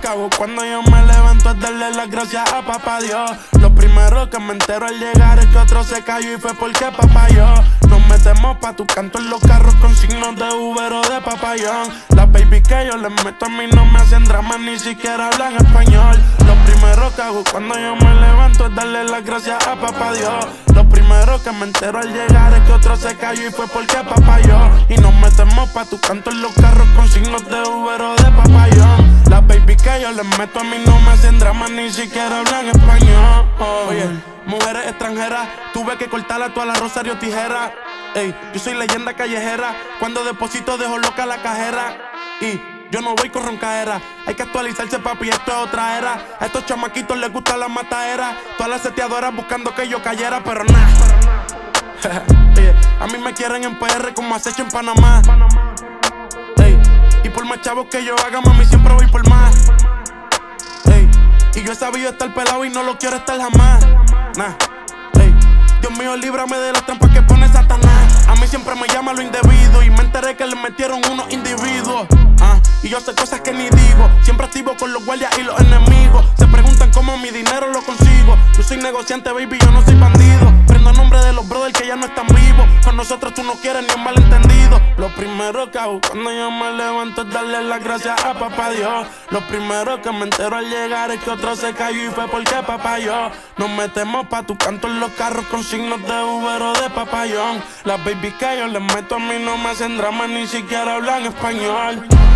que hago cuando yo me levanto es darle las gracias a papá Dios. Lo primero que me entero al llegar es que otro se cayó y fue porque papá yo. Nos metemos pa' tu canto en los carros con signos de Uber o de papayón. Las baby que yo les meto a mí no me hacen drama, ni siquiera hablan español. Lo primero que hago cuando yo me levanto es darle las gracias a papá Dios. Lo primero que me entero al llegar es que otro se cayó y fue porque papá yo. Y nos metemos pa' tu canto en los carros con signos de Uber o de papayón. Las baby que yo les meto a mí no me hacen drama, ni siquiera hablan español. Oye, mujeres extranjeras, tuve que cortarla toda la Rosario Tijera. Ey, yo soy leyenda callejera, cuando deposito dejo loca la cajera. Y yo no voy con roncaera, hay que actualizarse papi, esto es otra era. A estos chamaquitos les gusta la mataera, todas las seteadoras buscando que yo cayera, pero nah. Oye, a mí me quieren en PR como acecho en Panamá. Ey, y por más chavos que yo haga, mami, siempre voy por más. Ey, y yo he sabido estar pelado y no lo quiero estar jamás. Nah. Dios mío, líbrame de las trampas que pone Satanás. A mí siempre me llama lo indebido y me enteré que le metieron unos individuos. Y yo sé cosas que ni digo. Siempre activo con los guardias y los enemigos. Se preguntan cómo mi dinero lo consigo. Yo soy negociante, baby, yo no soy bandido. Prendo a nombre de los brothers que ya no están vivos. Con nosotros tú no quieres ni un malentendido. Lo primero que hago cuando yo me levanto es darle las gracias a papá Dios. Lo primero que me entero al llegar es que otro se cayó y fue porque papá yo. Nos metemos pa' tu canto en los carros con signos de Uber o de papayón. Las baby que yo les meto a mí no me hacen drama, ni siquiera hablan español.